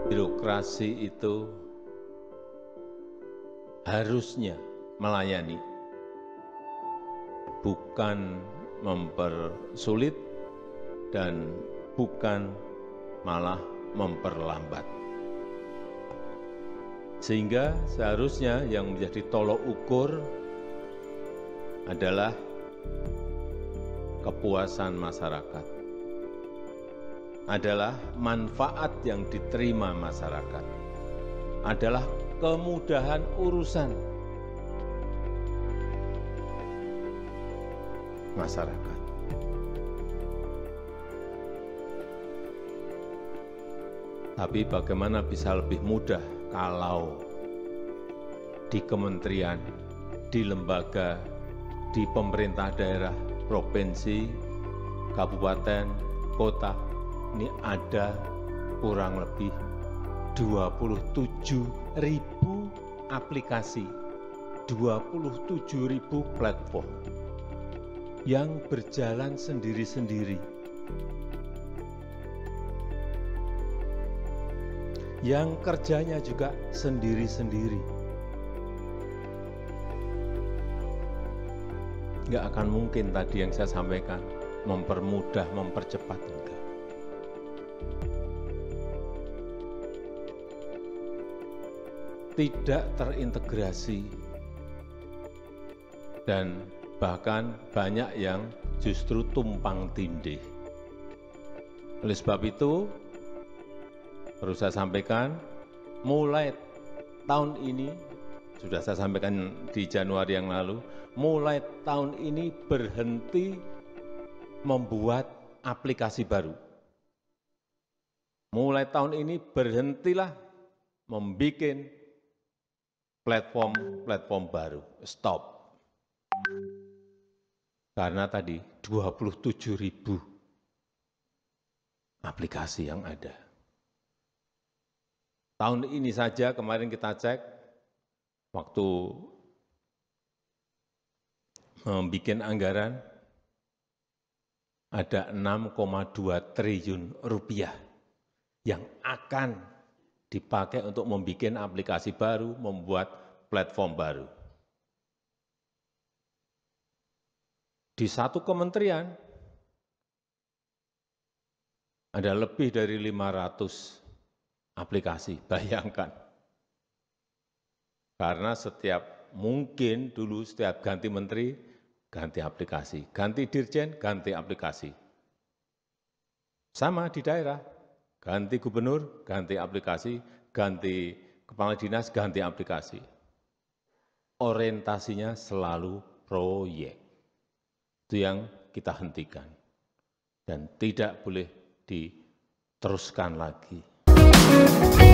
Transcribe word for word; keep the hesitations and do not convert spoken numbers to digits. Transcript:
birokrasi itu harusnya melayani, bukan mempersulit dan bukan malah memperlambat. Sehingga seharusnya yang menjadi tolok ukur adalah kepuasan masyarakat, adalah manfaat yang diterima masyarakat, adalah kemudahan urusan masyarakat. Tapi bagaimana bisa lebih mudah kalau di kementerian, di lembaga, di pemerintah daerah, provinsi, kabupaten, kota, ini ada kurang lebih dua puluh tujuh ribu aplikasi, dua puluh tujuh ribu platform yang berjalan sendiri-sendiri, yang kerjanya juga sendiri-sendiri. Nggak akan mungkin tadi yang saya sampaikan, mempermudah, mempercepat, enggak. Tidak terintegrasi, dan bahkan banyak yang justru tumpang tindih. Oleh sebab itu, perlu saya sampaikan, mulai tahun ini, sudah saya sampaikan di Januari yang lalu, mulai tahun ini berhenti membuat aplikasi baru. Mulai tahun ini berhentilah membuat platform-platform baru. Stop. Karena tadi dua puluh tujuh ribu aplikasi yang ada. Tahun ini saja kemarin kita cek, waktu membuat anggaran, ada enam koma dua triliun rupiah yang akan dipakai untuk membuat aplikasi baru, membuat platform baru. Di satu kementerian ada lebih dari lima ratus aplikasi, bayangkan. Karena setiap, mungkin dulu setiap ganti menteri, ganti aplikasi. Ganti dirjen, ganti aplikasi. Sama di daerah, ganti gubernur, ganti aplikasi, ganti kepala dinas, ganti aplikasi. Orientasinya selalu proyek. Itu yang kita hentikan. Dan tidak boleh diteruskan lagi.